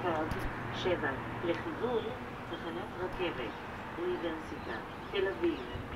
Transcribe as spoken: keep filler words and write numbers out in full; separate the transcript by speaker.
Speaker 1: קו שבע לכיוון תחנת רכבת, אוניברסיטה, תל אביב.